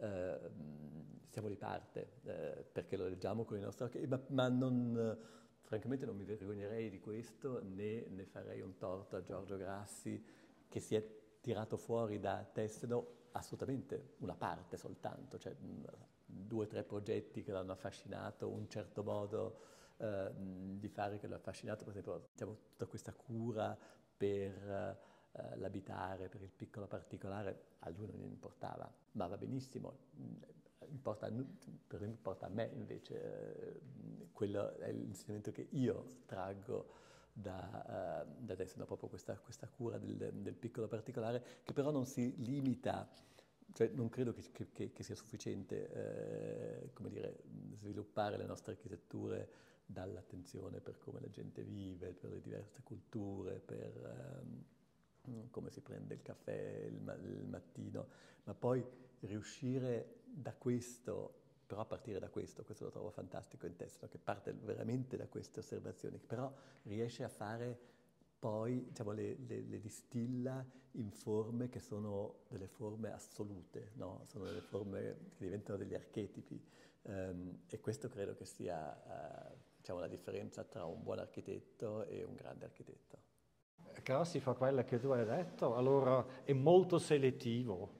Speaker 3: siamo di parte, perché lo leggiamo con i nostri occhi, ma non, francamente non mi vergognerei di questo, né farei un torto a Giorgio Grassi, che si è tirato fuori da Tesno assolutamente una parte soltanto, cioè 2 o 3 progetti che l'hanno affascinato, un certo modo di fare che l'ha affascinato, per esempio, diciamo, tutta questa cura per l'abitare, per il piccolo particolare, a lui non importava, ma va benissimo, importa a me invece, quello è l'insegnamento che io traggo da Tesno, proprio questa cura del piccolo particolare, che però non si limita, cioè non credo che sia sufficiente, come dire, sviluppare le nostre architetture dall'attenzione per come la gente vive, per le diverse culture, per come si prende il caffè il mattino, ma poi riuscire da questo, però a partire da questo lo trovo fantastico in Tesno, che parte veramente da queste osservazioni, però riesce a fare poi, diciamo, le distilla in forme che sono delle forme assolute, no? Sono delle forme che diventano degli archetipi, e questo credo che sia, diciamo, la differenza tra un buon architetto e un grande architetto.
Speaker 1: Grassi fa quella che tu hai detto, allora è molto selettivo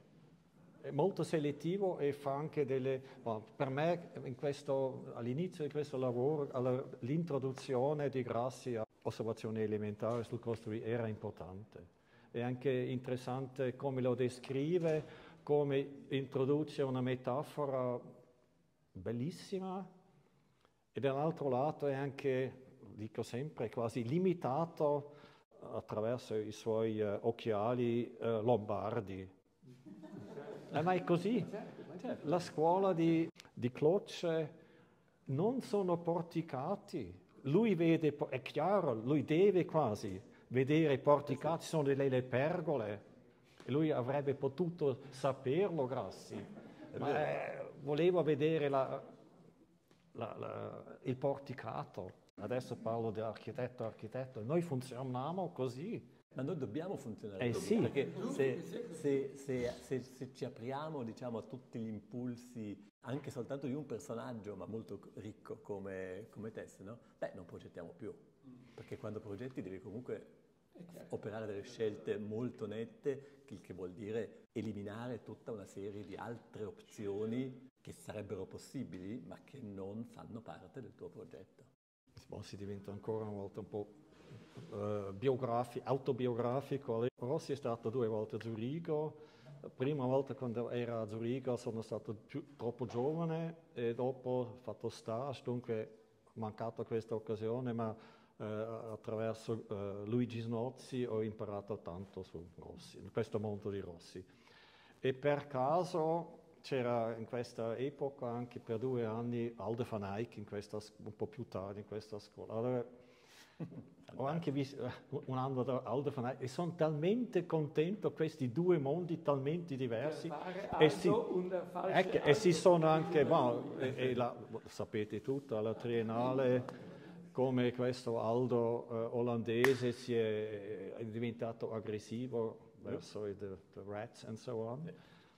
Speaker 1: e fa anche delle... per me all'inizio di questo lavoro l'introduzione di Grassi a osservazioni elementari sul costruire era importante. È anche interessante come lo descrive, come introduce una metafora bellissima e dall'altro lato è anche, dico sempre, quasi limitato attraverso i suoi occhiali lombardi. Ma è così. La scuola di Cloce non sono porticati. Lui vede, è chiaro, lui deve quasi vedere i porticati, sono delle pergole. E lui avrebbe potuto saperlo, Grassi. Ma voleva vedere il porticato. Adesso parlo di architetto. Noi funzioniamo così.
Speaker 3: Ma noi dobbiamo funzionare così,
Speaker 1: Sì.
Speaker 3: perché se ci apriamo, diciamo, a tutti gli impulsi, anche soltanto di un personaggio, ma molto ricco come Tess, no? Beh, non progettiamo più, perché quando progetti devi comunque operare delle scelte molto nette, il che vuol dire eliminare tutta una serie di altre opzioni che sarebbero possibili, ma che non fanno parte del tuo progetto.
Speaker 1: Si diventa ancora una volta un po' autobiografico. Rossi è stato 2 volte a Zurigo. La prima volta quando era a Zurigo sono stato troppo giovane e dopo ho fatto stage, dunque ho mancato questa occasione, ma attraverso Luigi Snozzi ho imparato tanto su Rossi, in questo mondo di Rossi. E per caso c'era in questa epoca anche per 2 anni Aldo van Eyck un po' più tardi in questa scuola. Allora, Ho anche visto un anno da Aldo van Eyck e sono talmente contento, questi due mondi talmente diversi. E si sono anche, sapete tutto, alla Triennale, come questo Aldo olandese è diventato aggressivo verso i rats and so on.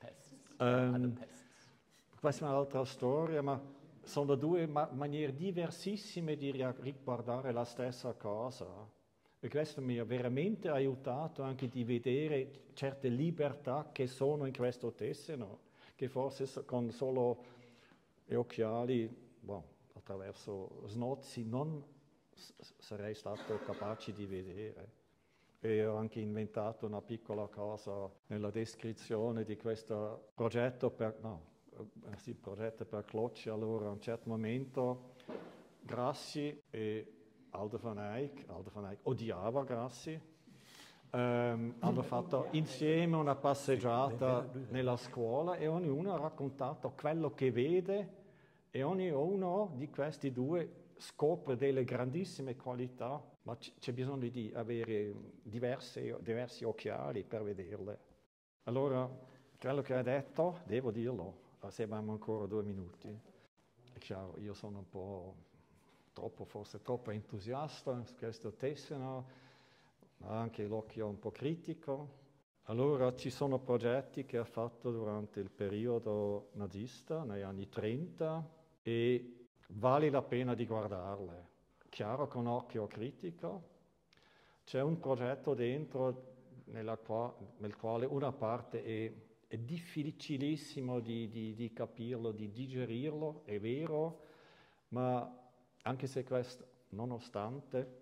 Speaker 1: Questa è un'altra storia, ma sono due maniere diversissime di riguardare la stessa cosa. E questo mi ha veramente aiutato anche di vedere certe libertà che sono in questo Tesseno, che forse con solo gli occhiali, attraverso snozzi, non sarei stato capace di vedere. E ho anche inventato una piccola cosa nella descrizione di questo progetto progetto per Clocci. Allora, a un certo momento, Grassi e Aldo van Eyck odiava Grassi, hanno fatto insieme una passeggiata nella scuola e ognuno ha raccontato quello che vede e ognuno di questi due scopre delle grandissime qualità, ma c'è bisogno di avere diversi occhiali per vederle. Allora, quello che ha detto, devo dirlo, se abbiamo ancora 2 minuti. È chiaro, io sono un po' forse troppo entusiasta su questo Tesseno, ma anche l'occhio un po' critico. Allora ci sono progetti che ha fatto durante il periodo nazista, negli anni 30, e vale la pena di guardarle. Chiaro, con occhio critico. C'è un progetto dentro nel quale una parte è difficilissimo di capirlo, di digerirlo, è vero, ma anche se questo, nonostante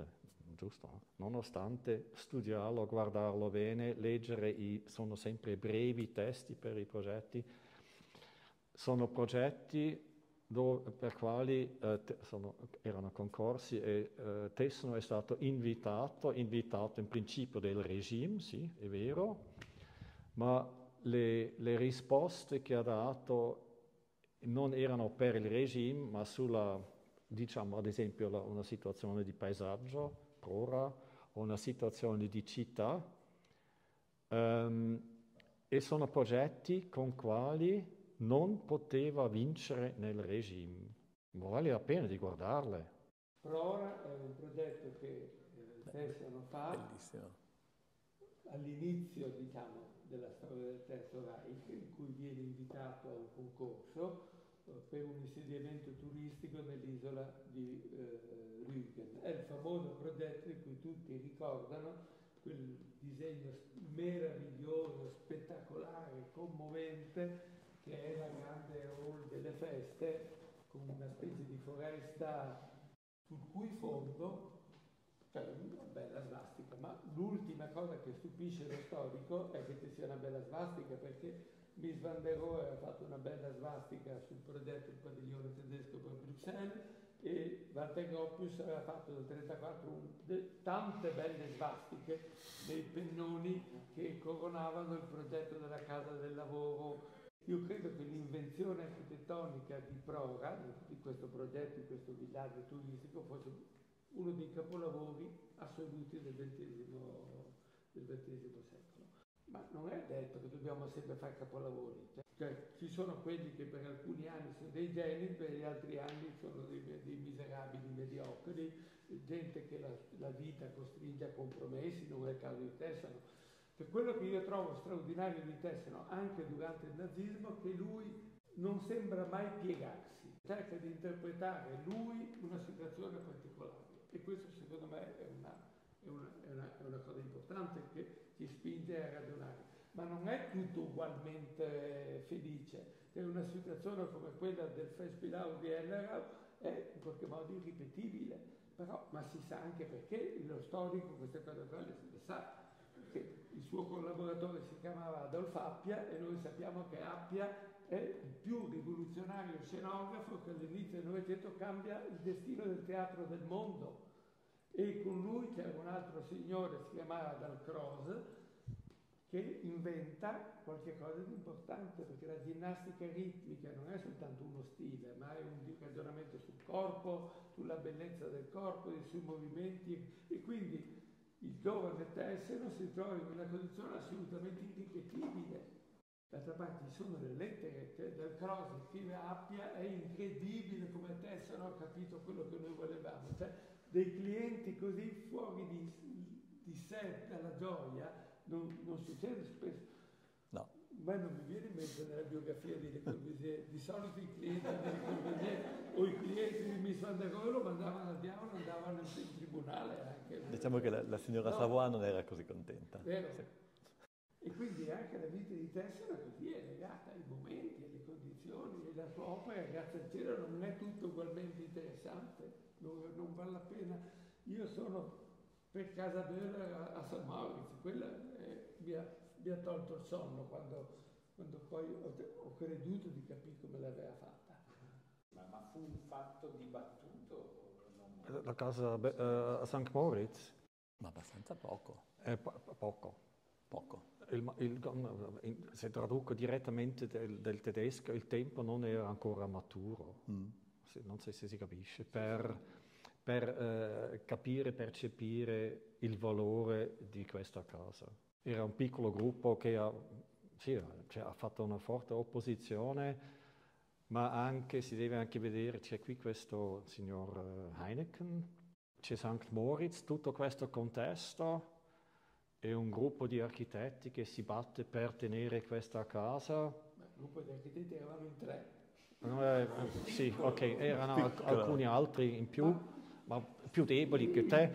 Speaker 1: studiarlo, guardarlo bene, leggere sono sempre brevi testi per i progetti, sono progetti per quali erano concorsi e Tesseno è stato invitato in principio del regime, sì, è vero, ma le risposte che ha dato non erano per il regime, ma sulla, diciamo, ad esempio una situazione di paesaggio, prora, o una situazione di città, e sono progetti con quali non poteva vincere nel regime. Vale la pena di guardarle.
Speaker 2: Prora è un progetto che Tesseno fa all'inizio, diciamo, della storia del Terzo Reich, in cui viene invitato a un concorso per un insediamento turistico nell'isola di Rügen. È il famoso progetto di cui tutti ricordano quel disegno meraviglioso, spettacolare, commovente, che è la grande hall delle feste, con una specie di foresta sul cui fondo c'è una bella svastica. Ma l'ultima cosa che stupisce lo storico è che ci sia una bella svastica, perché Mies van der Rohe aveva fatto una bella svastica sul progetto del padiglione tedesco per Bruxelles, e Walter Gropius aveva fatto nel 1934 tante belle svastiche nei pennoni che coronavano il progetto della Casa del Lavoro. Io credo che l'invenzione architettonica di Prora, di questo progetto, di questo villaggio turistico, fosse uno dei capolavori assoluti del XX secolo. Ma non è detto che dobbiamo sempre fare capolavori. Cioè, ci sono quelli che per alcuni anni sono dei geni, per gli altri anni sono dei miserabili mediocri, gente che la vita costringe a compromessi, non è il caso di Tesseno. Cioè, quello che io trovo straordinario di Tesseno, anche durante il nazismo, è che lui non sembra mai piegarsi, cerca di interpretare lui una situazione particolare, e questo secondo me è una cosa importante che ci spinge a ragionare. Ma non è tutto ugualmente felice. Cioè, una situazione come quella del Festspiel di Hellerau è in qualche modo irripetibile, però, ma si sa anche perché lo storico queste cose qua le sa. Che il suo collaboratore si chiamava Adolf Appia, e noi sappiamo che Appia è il più rivoluzionario scenografo che all'inizio del Novecento cambia il destino del teatro del mondo. E con lui c'era un altro signore, si chiamava Dalcroze, che inventa qualche cosa di importante, perché la ginnastica ritmica non è soltanto uno stile, ma è un ragionamento sul corpo, sulla bellezza del corpo, sui movimenti, e quindi il giovane Tessero si trova in una condizione assolutamente irripetibile. D'altra parte ci sono le lettere, cioè Del Croce scrive Appia, è incredibile come Tessero ha capito quello che noi volevamo, cioè dei clienti così fuori di sé dalla gioia non succede spesso.
Speaker 3: No.
Speaker 2: Ma non mi viene in mente nella biografia di Le Corbusier, di solito i clienti di Le Corbusier o i clienti di Miss Van der Rohe lo mandavano al diavolo, andavano in tribunale anche.
Speaker 3: Diciamo che la signora Savoie non era così contenta.
Speaker 2: Vero?
Speaker 3: Sì.
Speaker 2: E quindi anche la vita di Tessera così è legata ai momenti, alle condizioni, e la sua opera, grazie al cielo, non è tutto ugualmente interessante, non vale la pena. Io sono per Casa Bella a San Maurizio, quella mi ha tolto il sonno quando poi ho creduto di capire come l'aveva fatta.
Speaker 5: Ma fu un fatto dibattuto o non?
Speaker 1: La casa a St. Moritz?
Speaker 3: Ma abbastanza poco.
Speaker 1: Poco. Se traduco direttamente del tedesco, il tempo non era ancora maturo, non so se si capisce, per capire, percepire il valore di questa casa. Era un piccolo gruppo che ha fatto una forte opposizione, ma anche, si deve anche vedere, c'è qui questo signor Heineken, c'è St. Moritz, tutto questo contesto. È un gruppo di architetti che si batte per tenere questa casa.
Speaker 2: Ma il gruppo di architetti eravamo in 3.
Speaker 1: Sì, ok, erano alcuni altri in più, ma più deboli che te.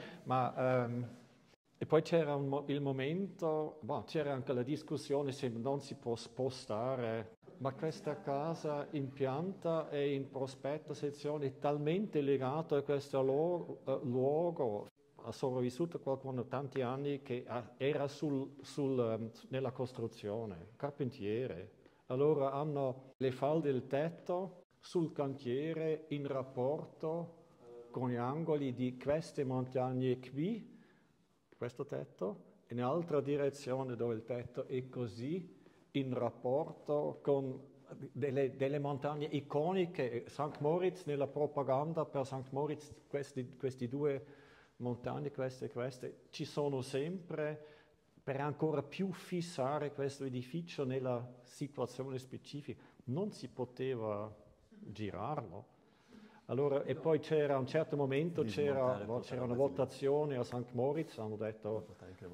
Speaker 1: E poi c'era il momento, c'era anche la discussione se non si può spostare, ma questa casa in pianta e in prospetto sezione è talmente legata a questo luogo. Ha sopravvissuto qualcuno tanti anni che era nella costruzione, carpentiere. Allora hanno le falde del tetto sul cantiere in rapporto con gli angoli di queste montagne qui, questo tetto, e in altra direzione dove il tetto è così, in rapporto con delle montagne iconiche. St. Moritz, nella propaganda per St. Moritz, questi due montagne, queste, ci sono sempre per ancora più fissare questo edificio nella situazione specifica. Non si poteva girarlo. Allora, e poi c'era a un certo momento c'era una votazione a St. Moritz, hanno detto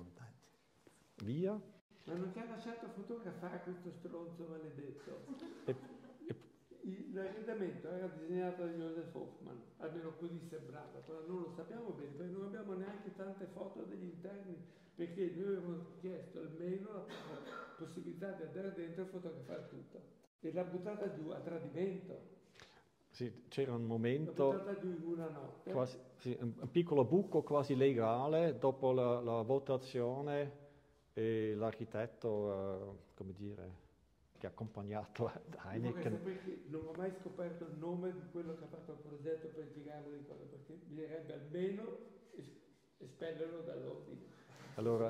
Speaker 1: via.
Speaker 2: Ma non ti ha lasciato fotografare questo stronzo maledetto? L'arredamento era disegnato da Joseph Hoffman, almeno così sembrava, però non lo sappiamo bene, perché non abbiamo neanche tante foto degli interni, perché noi avevamo chiesto almeno la possibilità di andare dentro e fotografare tutto. E l'ha buttata giù a tradimento.
Speaker 1: Sì, c'era un momento,
Speaker 2: l'ha buttata giù in una notte.
Speaker 1: Quasi, sì, un piccolo buco quasi legale dopo la votazione, e l'architetto, come dire, che ha accompagnato Heineken.
Speaker 2: Non ho mai scoperto il nome di quello che ha fatto il progetto per girarlo di cosa, perché bisognerebbe almeno espellerlo dall'ordine.
Speaker 1: Allora,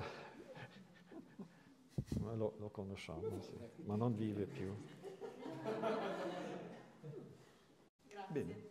Speaker 1: lo conosciamo, sì, ma non vive più.
Speaker 6: Grazie.
Speaker 3: Bene.